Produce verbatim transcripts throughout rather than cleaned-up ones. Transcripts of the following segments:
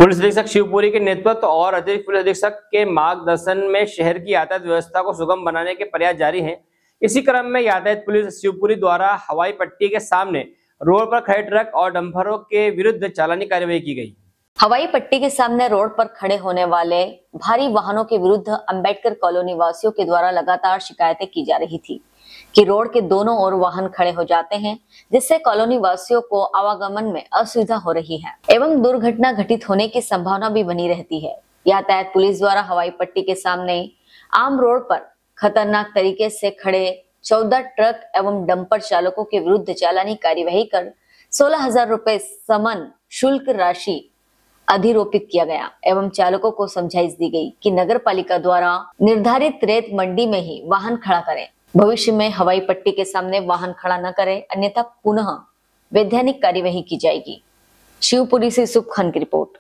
Police अधीक्षक शिवपुरी के नेतृत्व और अतिरिक्त पुलिस अधीक्षक के मार्गदर्शन में शहर की यातायात व्यवस्था को सुगम बनाने के प्रयास जारी हैं। इसी क्रम में यातायात पुलिस शिवपुरी द्वारा हवाई पट्टी के सामने रोड पर खड़े ट्रक और डंपरों के विरुद्ध चालानी कार्रवाई की गई। हवाई पट्टी के सामने रोड पर खड़े होने वाले भारी वाहनों के विरुद्ध अंबेडकर कॉलोनी वासियों के द्वारा लगातार शिकायतें की जा रही थी कि रोड के दोनों ओर वाहन खड़े हो जाते हैं, जिससे कॉलोनी वासियों को आवागमन में असुविधा हो रही है एवं दुर्घटना घटित होने की संभावना भी बनी रहती है। यातायात पुलिस द्वारा हवाई पट्टी के सामने आम रोड पर खतरनाक तरीके से खड़े चौदह ट्रक एवं डंपर चालकों के विरुद्ध चालानी कार्यवाही कर सोलह हजार रुपए समन शुल्क राशि अधिरोपित किया गया एवं चालकों को समझाइश दी गई कि नगर पालिका द्वारा निर्धारित रेत मंडी में ही वाहन खड़ा करें। भविष्य में हवाई पट्टी के सामने वाहन खड़ा न करें, अन्यथा पुनः वैधानिक कार्यवाही की जाएगी। शिवपुरी से सुख खान की रिपोर्ट।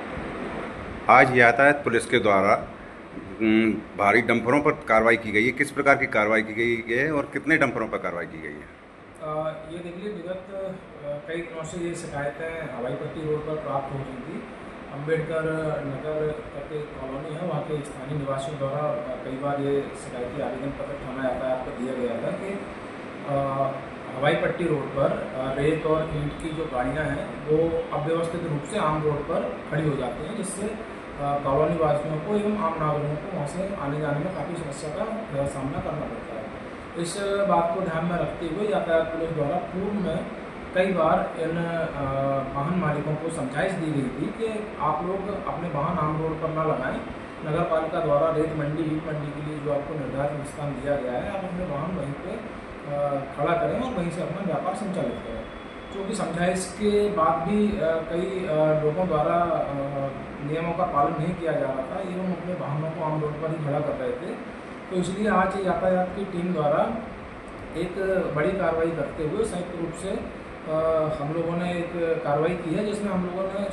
आज यातायात पुलिस के द्वारा भारी डंपरों पर कार्रवाई की गई है। किस प्रकार की कार्रवाई की गई है और कितने डंपरों पर कार्रवाई की गई है? आ, ये देखिए, विगत कई दिनों से ये शिकायतें हवाई पट्टी रोड पर प्राप्त हो रही थी। अंबेडकर नगर करके कॉलोनी है, वहाँ के स्थानीय निवासियों द्वारा कई बार ये शिकायती आवेदन पत्र थाना यातायात को दिया गया था कि आ, हवाई पट्टी रोड पर रेत और ईंट की जो गाड़ियाँ हैं वो अव्यवस्थित रूप से आम रोड पर खड़ी हो जाती हैं, जिससे कॉलोनी वासियों को एवं आम नागरिकों को वहाँ से आने जाने में काफ़ी समस्या का सामना करना पड़ता है। इस बात को ध्यान में रखते हुए यातायात पुलिस द्वारा पूर्व में कई बार इन वाहन मालिकों को समझाइश दी गई थी कि आप लोग अपने वाहन आम रोड पर न लगाएं। नगर पालिका द्वारा रेत मंडी ईंट मंडी के लिए जो आपको निर्धारित स्थान दिया गया है, आप अपने वाहन वहीं पे खड़ा करें और वहीं से अपना व्यापार संचालित करें। क्योंकि समझाइश के बाद भी कई लोगों द्वारा नियमों का पालन नहीं किया जा रहा था एवं अपने वाहनों को आम रोड पर ही खड़ा कर रहे थे, तो इसलिए आज यातायात की टीम द्वारा एक बड़ी कार्रवाई करते हुए संयुक्त रूप से आ, हम लोगों ने एक कार्रवाई की है, जिसमें हम लोगों ने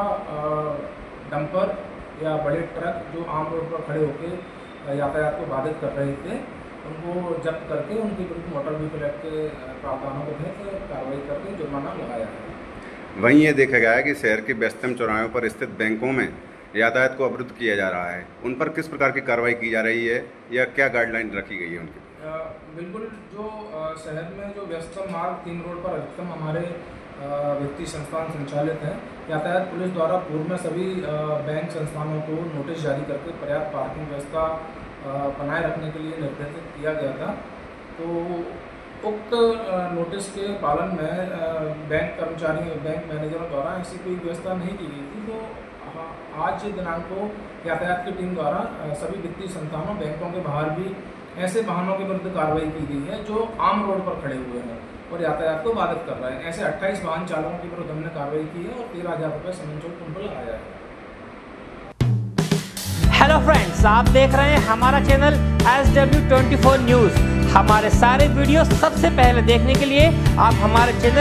सोलह डंपर या बड़े ट्रक जो आम रोड पर खड़े होकर यातायात को बाधित कर रहे थे, उनको जब्त करके उनके विरुद्ध मोटर व्हीकल एक्ट के प्रावधानों के तहत कार्रवाई करके जुर्माना लगाया है। वहीं ये देखा गया है कि शहर के व्यस्तम चौराहों पर स्थित बैंकों में यातायात को अवरुद्ध किया जा रहा है। उन पर किस प्रकार की कार्रवाई की जा रही है या क्या गाइडलाइन रखी गई है उनकी? बिल्कुल, जो शहर में जो व्यस्तम मार्ग तीन रोड पर अधिकतम हमारे वित्तीय संस्थान संचालित हैं, यातायात पुलिस द्वारा पूर्व में सभी बैंक संस्थानों को नोटिस जारी करके पर्याप्त पार्किंग व्यवस्था बनाए रखने के लिए निर्देशित किया गया था। तो उक्त नोटिस के पालन में बैंक कर्मचारियों बैंक मैनेजरों द्वारा ऐसी कोई व्यवस्था नहीं की गई थी। तो आज दिनांक को यातायात की टीम द्वारा सभी वित्तीय संस्थानों बैंकों के बाहर भी ऐसे वाहनों के विरुद्ध कार्रवाई की गई है जो आम रोड पर खड़े हुए हैं और यातायात को बाधित कर रहे हैं। ऐसे अट्ठाईस वाहन चालकों के विरुद्ध हमने कार्रवाई की है और तेरह हजार रुपये समन शुल्क उन पर लगाया है। हेलो फ्रेंड्स, आप देख रहे हैं हमारा channel S W twenty four news. हमारे सारे वीडियो सबसे पहले देखने के लिए आप हमारे चैनल